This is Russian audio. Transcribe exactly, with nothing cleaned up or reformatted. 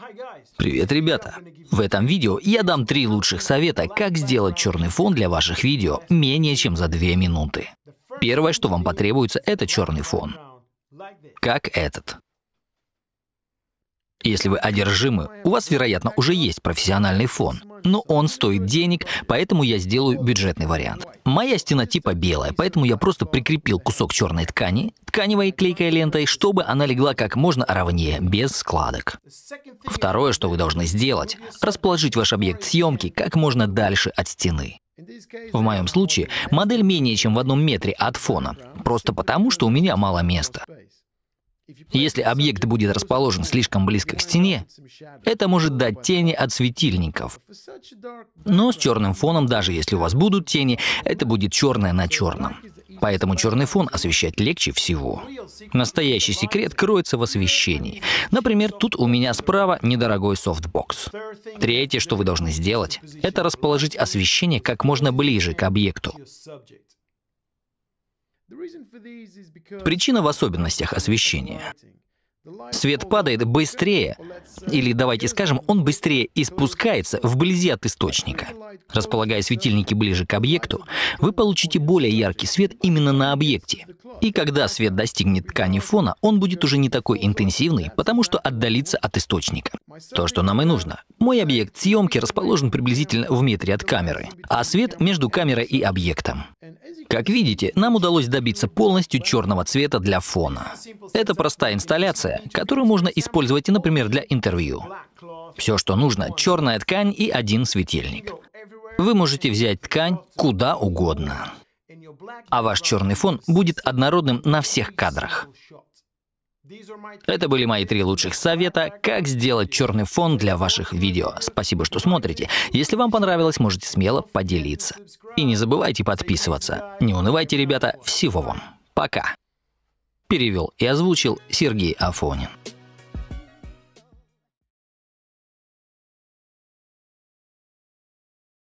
Привет, ребята! В этом видео я дам три лучших совета, как сделать черный фон для ваших видео менее чем за две минуты. Первое, что вам потребуется, это черный фон. Как этот. Если вы одержимы, у вас, вероятно, уже есть профессиональный фон, но он стоит денег, поэтому я сделаю бюджетный вариант. Моя стена типа белая, поэтому я просто прикрепил кусок черной ткани, тканевой клейкой лентой, чтобы она легла как можно ровнее, без складок. Второе, что вы должны сделать, расположить ваш объект съемки как можно дальше от стены. В моем случае модель менее чем в одном метре от фона, просто потому, что у меня мало места. Если объект будет расположен слишком близко к стене, это может дать тени от светильников. Но с черным фоном, даже если у вас будут тени, это будет черное на черном. Поэтому черный фон освещать легче всего. Настоящий секрет кроется в освещении. Например, тут у меня справа недорогой софтбокс. Третье, что вы должны сделать, это расположить освещение как можно ближе к объекту. Причина в особенностях освещения. Свет падает быстрее, или давайте скажем, он быстрее испускается вблизи от источника. Располагая светильники ближе к объекту, вы получите более яркий свет именно на объекте. И когда свет достигнет ткани фона, он будет уже не такой интенсивный, потому что отдалится от источника. То, что нам и нужно. Мой объект съемки расположен приблизительно в метре от камеры, а свет между камерой и объектом. Как видите, нам удалось добиться полностью черного цвета для фона. Это простая инсталляция, которую можно использовать, например, для интервью. Все, что нужно, черная ткань и один светильник. Вы можете взять ткань куда угодно, а ваш черный фон будет однородным на всех кадрах. Это были мои три лучших совета, как сделать черный фон для ваших видео. Спасибо, что смотрите. Если вам понравилось, можете смело поделиться. И не забывайте подписываться. Не унывайте, ребята. Всего вам. Пока. Перевел и озвучил Сергей Афонин.